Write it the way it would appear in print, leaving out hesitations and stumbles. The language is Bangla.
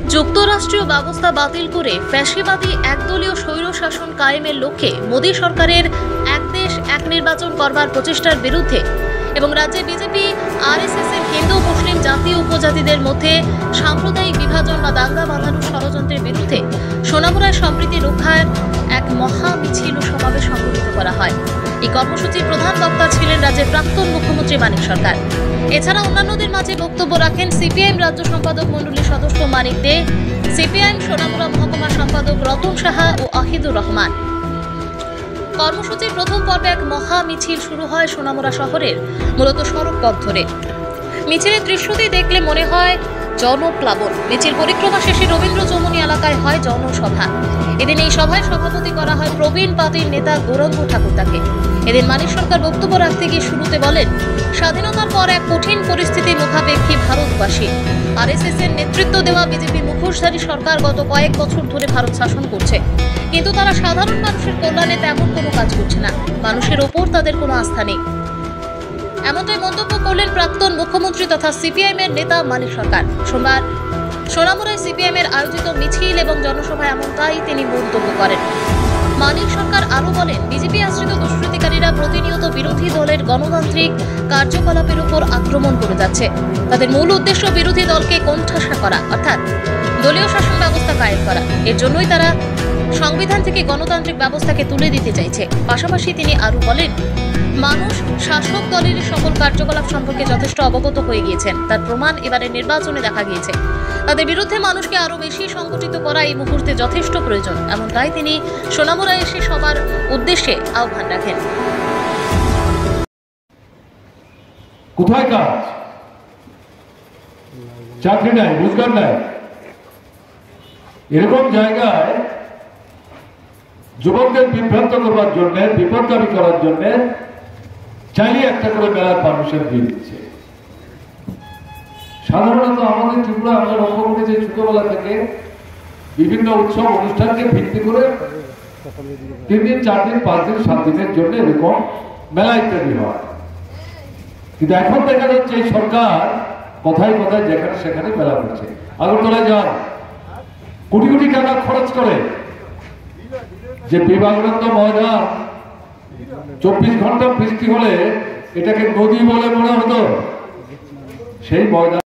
যুক্তরাষ্ট্রীয় ব্যবস্থা বাতিল করে ফ্যাসিবাদী একদলীয় স্বৈরশাসন কায়েমের লক্ষ্যে মোদী সরকারের এক দেশ এক নির্বাচন করবার প্রচেষ্টার বিরুদ্ধে এবং রাজ্যে বিজেপি আরএসএস এর হিন্দু মুসলিম জাতি উপজাতিদের মধ্যে সাম্প্রদায়িক বিভাজন বা দাঙ্গা বাঁধানোর ষড়যন্ত্রের বিরুদ্ধে সোনামুড়ায় সম্প্রীতি রক্ষার এক মহা মিছিল ও সমাবেশ সংগঠিত করা হয়। এই কর্মসূচির প্রধান বক্তা ছিলেন রাজ্যের প্রাক্তন মুখ্যমন্ত্রী মানিক সরকার। এছাড়া অন্যান্যদের মাঝে বক্তব্য রাখেন সিপিআইএম রাজ্য সম্পাদক মণ্ডলীর সদস্য মানিক দে, সিপিআইএম সোনামুড়া মহকুমা সম্পাদক রতন সাহা ও আহিদুর রহমান। কর্মসূচির প্রথম পর্বে এক মহা মিছিল শুরু হয় সোনামুড়া শহরের মূলত সড়ক পথ ধরে। মিছিলের দৃশ্যটি দেখলে মনে হয় জনপ্লাবন। মিছিল পরিক্রমা শেষে রবীন্দ্র চৌমুহনী এলাকায় হয় জনসভা। এদিন এই সভায় সভাপতি করা হয় প্রবীণ পার্টির নেতা গৌরাঙ্গ ঠাকুরদাকে। এদিন মানিক সরকার বক্তব্য রাখতে গিয়ে শুরুতে বলেন, স্বাধীনতার পর এক কঠিন পরিস্থিতির মুখাপেক্ষী ভারতবাসী। আরএসএস এর নেতৃত্ব দেওয়া বিজেপি মুখোশধারী সরকার গত কয়েক বছর ধরে ভারত শাসন করছে, কিন্তু তারা সাধারণ মানুষের কল্যাণে তেমন কোনো কাজ করছে না। মানুষের ওপর তাদের কোনো আস্থা নেই। এমনটাই মন্তব্য করলেন প্রাক্তন মুখ্যমন্ত্রী তথা সিপিআইএম এর নেতা মানিক সরকার। সোমবার সোনামুড়ায় সিপিআইএম এর আয়োজিত মিছিল এবং জনসভায় এমনটাই তিনি মন্তব্য করেন। মানিক সরকার আরও বলেন, বিজেপি আশ্রিত দুষ্কৃতিকারীরা প্রতিনিয়ত বিরোধী দলের গণতান্ত্রিক কার্যকলাপের উপর আক্রমণ করে যাচ্ছে। তাদের মূল উদ্দেশ্য বিরোধী দলকে কোণঠাসা করা, অর্থাৎ দলীয় শাসন ব্যবস্থা কায়েম করা। এর জন্যই তারা সংবিধান থেকে গণতান্ত্রিক ব্যবস্থাকে তুলে দিতে চাইছে। পাশাপাশি তিনি আরও বলেন, মানুষ শাসক দলের সকল কার্যকলাপ সম্পর্কে যথেষ্ট অবগত হয়ে গিয়েছেন। তার প্রমাণ এবারের নির্বাচনে দেখা গিয়েছে। তাদের বিরুদ্ধে মানুষকে আরও বেশি সংগঠিত করা এই মুহূর্তে যথেষ্ট প্রয়োজন। এমনটাই তিনি সোনামুড়ায় এসে সবার উদ্দেশ্যে আহ্বান রাখেন। কোথায় কাজ, চাকরি নাই, রোজগার নাই, এরকম জায়গায় যুবকদের বিভ্রান্ত করবার জন্য, বিপদগামী করার জন্য চাইলে একটা করে মেলার মানুষের ভিড় দিচ্ছে। সাধারণত আমাদের ত্রিপুরা আমরা লক্ষ্য করি যে ছোটবেলা থেকে বিভিন্ন উৎসব অনুষ্ঠানকে ভিত্তি করে 3 দিন 4 দিন 5 দিন 7 দিনের জন্য এরকম মেলা ইত্যাদি হয়। কিন্তু এখন দেখা যাচ্ছে এই সরকার কথায় কথায় যেখানে সেখানে মেলা করছে। আগরতলায় যান, কোটি কোটি টাকা খরচ করে যে বিবেকানন্দ ময়দান 24 ঘন্টা বৃষ্টি হলে এটাকে নদী বলে মনে হতো, সেই ময়দান